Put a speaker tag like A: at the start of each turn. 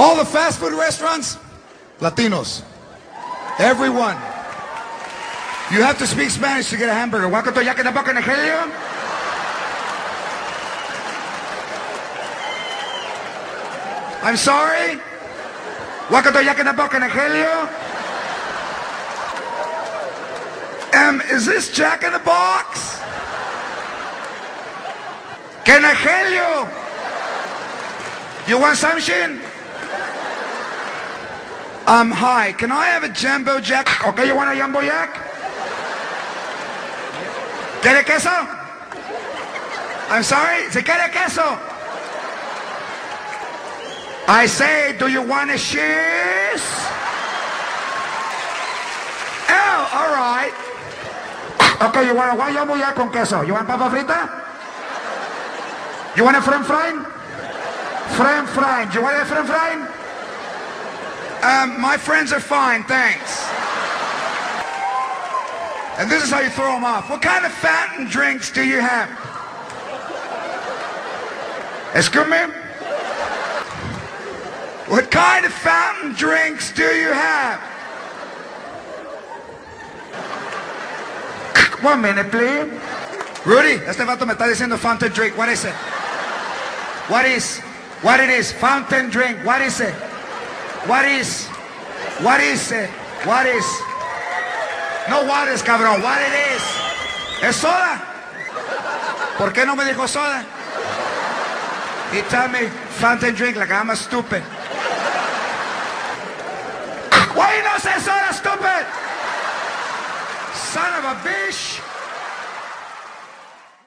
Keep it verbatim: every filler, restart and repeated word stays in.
A: All the fast food restaurants, Latinos. Everyone. You have to speak Spanish to get a hamburger. Wakato yak in the book in the helium? I'm sorry? Wakato yak in the book in the helium? Um, is this Jack in the Box? Can I help you? You want something? Um, hi, can I have a Jumbo Jack? Okay, you want a Jumbo Jack? ¿Quiere queso? I'm sorry, ¿se quiere queso? I say, do you want a cheese? Oh, all right. Okay, you want a one Jumbo Jack con queso? You want papa frita? You want a french fry? French fry. Do you want a french fry? Um, my friends are fine, thanks. And this is how you throw them off. What kind of fountain drinks do you have? Excuse me? What kind of fountain drinks do you have? One minute, please. Rudy, este vato me está diciendo fountain drink. What is it? What is? What it is? Fountain drink. What is it? What is? What is it? What is? No what is, cabrón. What it is? ¿Es soda? ¿Por qué no me dijo soda? He tell me fountain drink like I'm a stupid. Why you not say soda, stupid? Son of a bitch.